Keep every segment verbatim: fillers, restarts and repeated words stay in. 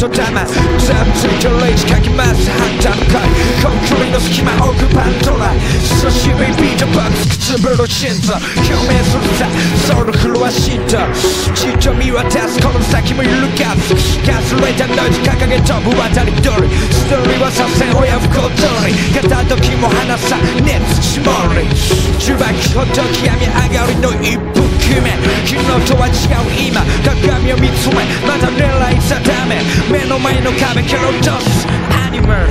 言霊ざっついてレイジかきますハンターの会コンクリの隙間置くパンドラ久しぶりビートボックスくつぶる心臓共鳴するさソウルフルはシートじっと見渡すこの先も揺るがすガスレーターノイズ掲げ飛ぶ渡り鳥ストーリーはさせ親不幸通り片時も離さ熱絞り呪縛ほど極み上がりの一歩決め昨日とは違う今鏡を見つめまた狙い定め目の前の壁から落とすアニマル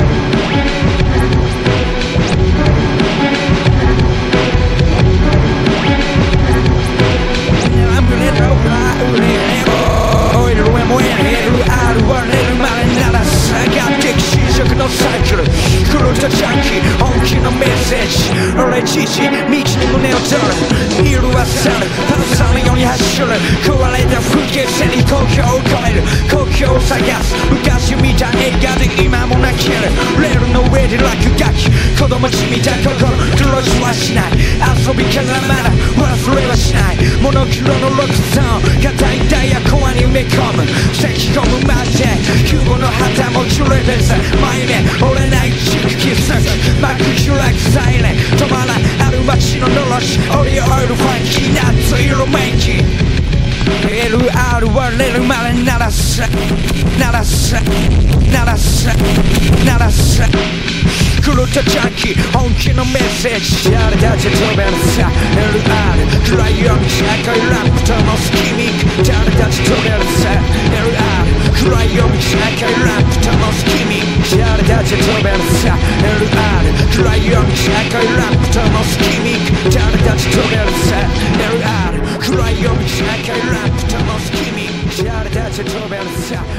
のサイクル狂ったジャンキー本気のメッセージ俺自身道に胸を取る色は去るパンサーのように走る壊れた風景線に故郷を越える故郷を探す昔見た映画で今も泣けるレールの上で落書き子供じみた心黒字はしない遊びからまだ忘れはしないモノクロのロックゾーン硬いダイヤコアに埋め込む咳込むまでキューブの旗もキュレベス前目折れない軸キス幕開くサイレン止まらある街ののろしオリオイルファンキーナッツ色メンキ エルアール はレールまで鳴らす鳴らす鳴らす鳴らす狂ったジャンキー本気のメッセージ誰たち飛べるさ エルアール 暗い夜道赤いランプとの隙間誰たち飛べるさ エルアール 暗い夜道赤いランプとの隙間誰たち飛べるさ エルアール 暗い夜道赤いランプとの隙間誰たち飛べるさ エルアール 暗い夜道赤いランプとの隙間誰たち飛べるさ